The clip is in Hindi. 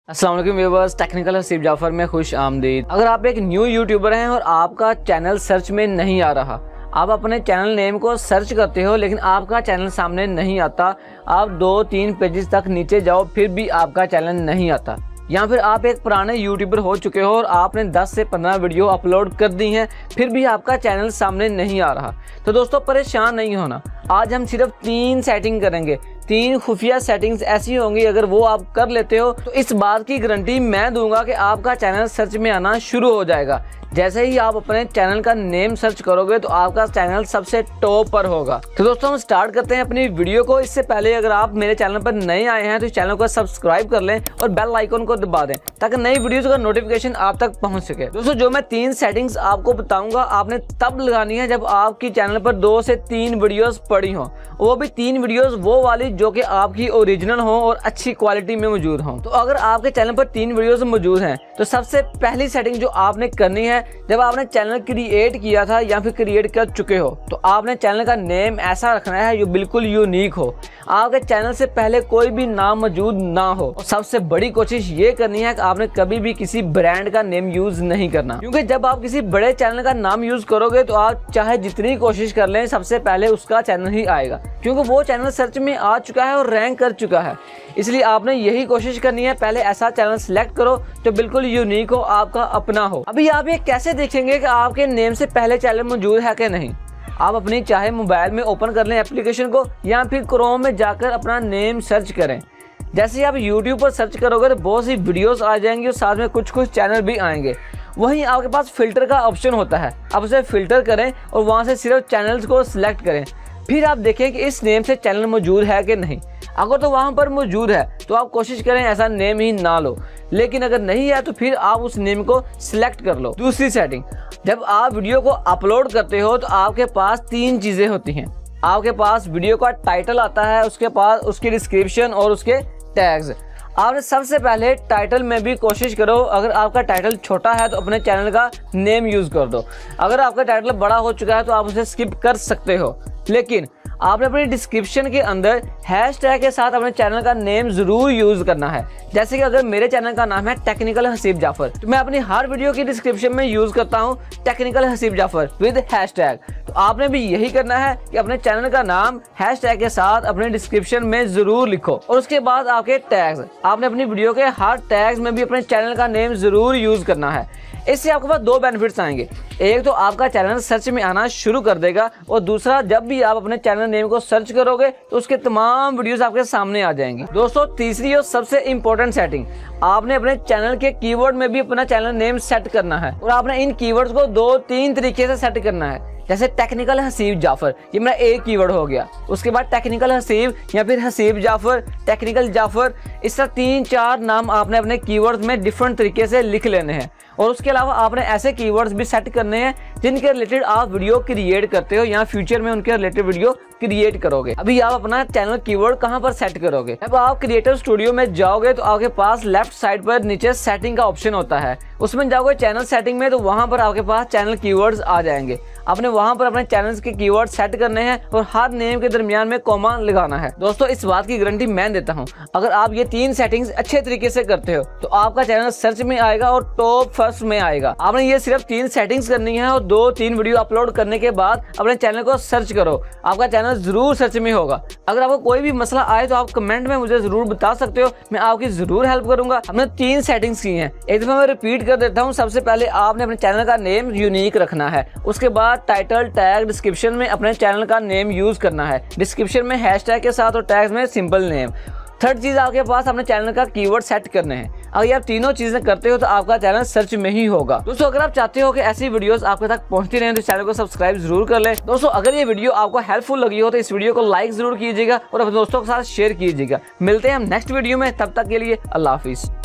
अस्सलाम वालेकुम व्यूअर्स, टेक्निकल हसीब जाफर में खुश आमदीद। अगर आप एक न्यू यूट्यूबर हैं और आपका चैनल सर्च में नहीं आ रहा, आप अपने चैनल नेम को सर्च करते हो लेकिन आपका चैनल सामने नहीं आता, आप 2-3 पेजेस तक नीचे जाओ फिर भी आपका चैनल नहीं आता, या फिर आप एक पुराने यूट्यूबर हो चुके हो और आपने 10 से 15 वीडियो अपलोड कर दी हैं फिर भी आपका चैनल सामने नहीं आ रहा, तो दोस्तों परेशान नहीं होना। आज हम सिर्फ 3 सेटिंग करेंगे। 3 खुफिया सेटिंग्स ऐसी होंगी, अगर वो आप कर लेते हो तो इस बात की गारंटी मैं दूंगा कि आपका चैनल सर्च में आना शुरू हो जाएगा। जैसे ही आप अपने चैनल का नेम सर्च करोगे तो आपका चैनल सबसे टॉप पर होगा। तो दोस्तों हम स्टार्ट करते हैं अपनी वीडियो को। इससे पहले अगर आप मेरे चैनल पर नए आए हैं तो इस चैनल को सब्सक्राइब कर लें और बेल आइकन को दबा दें ताकि नई वीडियोस का नोटिफिकेशन आप तक पहुंच सके। दोस्तों जो मैं 3 सेटिंग्स आपको बताऊंगा आपने तब लगानी है जब आपकी चैनल पर 2 से 3 वीडियोस पड़ी हो, वो भी 3 वीडियोस वो वाली जो कि आपकी ओरिजिनल हो और अच्छी क्वालिटी में मौजूद हो। तो अगर आपके चैनल पर 3 वीडियोस मौजूद हैं तो सबसे पहली सेटिंग जो आपने करनी है, जब आपने चैनल क्रिएट किया था या फिर क्रिएट कर चुके हो तो आपने चैनल का नेम ऐसा रखना है जो बिल्कुल यूनिक हो, आपके चैनल से पहले कोई भी नाम मौजूद ना हो। और सबसे बड़ी कोशिश ये करनी है कि आपने कभी भी किसी ब्रांड का नेम यूज नहीं करना, क्योंकि जब आप किसी बड़े चैनल का नाम यूज करोगे तो आप चाहे जितनी कोशिश कर लें सबसे पहले उसका चैनल ही आएगा, क्योंकि वो चैनल सर्च में आ चुका है और रैंक कर चुका है। इसलिए आपने यही कोशिश करनी है, पहले ऐसा चैनल सिलेक्ट करो जो बिल्कुल यूनिक हो, आपका अपना हो। अभी आप ये कैसे देखेंगे कि आपके नेम से पहले चैनल मौजूद है कि नहीं? आप अपनी चाहे मोबाइल में ओपन कर लें एप्लीकेशन को या फिर क्रोम में जाकर अपना नेम सर्च करें। जैसे ही आप यूट्यूब पर सर्च करोगे तो बहुत सी वीडियोस आ जाएंगी और साथ में कुछ चैनल भी आएंगे। वहीं आपके पास फिल्टर का ऑप्शन होता है, आप उसे फिल्टर करें और वहां से सिर्फ चैनल्स को सिलेक्ट करें। फिर आप देखें कि इस नेम से चैनल मौजूद है कि नहीं। अगर तो वहां पर मौजूद है तो आप कोशिश करें ऐसा नेम ही ना लो, लेकिन अगर नहीं है तो फिर आप उस नेम को सिलेक्ट कर लो। दूसरी सेटिंग, जब आप वीडियो को अपलोड करते हो तो आपके पास 3 चीजें होती हैं। आपके पास वीडियो का टाइटल आता है, उसके पास उसकी डिस्क्रिप्शन और उसके टैग्स। आपने सबसे पहले टाइटल में भी कोशिश करो, अगर आपका टाइटल छोटा है तो अपने चैनल का नेम यूज कर दो। अगर आपका टाइटल बड़ा हो चुका है तो आप उसे स्किप कर सकते हो, लेकिन आपने अपनी डिस्क्रिप्शन के अंदर हैशटैग के साथ अपने चैनल का नेम जरूर यूज करना है। जैसे कि अगर मेरे चैनल का नाम है टेक्निकल हसीब जाफर तो मैं अपनी हर वीडियो की डिस्क्रिप्शन में यूज करता हूं technical Haseeb Jafar with hashtag. तो आपने भी यही करना है कि अपने चैनल का नाम हैशटैग के साथ अपने डिस्क्रिप्शन में जरूर लिखो। और उसके बाद आपके टैग्स, आपने अपनी वीडियो के हर टैग्स में भी अपने चैनल का नेम जरूर यूज करना है। इससे आपके पास 2 बेनिफिट्स आएंगे, एक तो आपका चैनल सर्च में आना शुरू कर देगा और दूसरा जब भी आप अपने चैनल नेम को सर्च करोगे तो उसके तमाम वीडियोस आपके सामने आ जाएंगी। दोस्तों तीसरी और सबसे इंपॉर्टेंट सेटिंग, आपने अपने चैनल के कीवर्ड में भी अपना चैनल नेम सेट करना है और आपने इन कीवर्ड्स को 2-3 तरीके से सेट करना है। जैसे टेक्निकल हसीब जाफर, ये मेरा एक कीवर्ड हो गया, उसके बाद टेक्निकल हसीब या फिर हसीब जाफर, टेक्निकल जाफर, इस तरह 3-4 नाम आपने अपने कीवर्ड्स में डिफरेंट तरीके से लिख लेने हैं। और उसके अलावा आपने ऐसे कीवर्ड्स भी सेट करने हैं जिनके रिलेटेड आप वीडियो क्रिएट करते हो या फ्यूचर में उनके रिलेटेड वीडियो क्रिएट करोगे। अभी आप अपना चैनल कीवर्ड कहां पर सेट करोगे? जब आप क्रिएटर स्टूडियो में जाओगे तो आपके पास लेफ्ट साइड पर नीचे सेटिंग का ऑप्शन होता है, उसमें जाओगे चैनल सेटिंग में तो वहां पर आपके पास चैनल कीवर्ड्स आ जाएंगे। आपने वहां पर अपने चैनल्स के कीवर्ड सेट करने हैं और हर नेम के दरमियान में कॉमा लगाना है। दोस्तों इस बात की गारंटी मैं देता हूं, अगर आप ये 3 सेटिंग्स अच्छे तरीके से करते हो तो आपका चैनल सर्च में आएगा और टॉप फर्स्ट में आएगा। आपने ये सिर्फ 3 सेटिंग्स करनी है और 2-3 वीडियो अपलोड करने के बाद अपने चैनल को सर्च करो, आपका चैनल जरूर सर्च में होगा। अगर आपको कोई भी मसला आए तो आप कमेंट में मुझे जरूर बता सकते हो, मैं आपकी जरूर हेल्प करूंगा। हमने 3 सेटिंग्स की हैं, एक दफा मैं रिपीट कर देता हूँ। सबसे पहले आपने अपने चैनल का नेम यूनिक रखना है, उसके बाद टाइटल, टैग, डिस्क्रिप्शन में अपने चैनल का नेम यूज करना है, डिस्क्रिप्शन में हैशटैग के साथ और टैग्स में सिंपल नेम। थर्ड चीज आपके पास अपने चैनल का कीवर्ड सेट करने हैं। अगर ये आप तीनों चीजें करते हो तो आपका चैनल सर्च में ही होगा। दोस्तों अगर आप चाहते हो कि ऐसी वीडियोस आपके तक पहुंचती रहें तो चैनल को सब्सक्राइब जरूर कर लें। दोस्तों अगर ये वीडियो आपको हेल्पफुल लगी हो तो इस वीडियो को लाइक जरूर कीजिएगा और अपने दोस्तों के साथ शेयर कीजिएगा। मिलते हैं हम नेक्स्ट वीडियो में, तब तक के लिए अल्लाह हाफिज।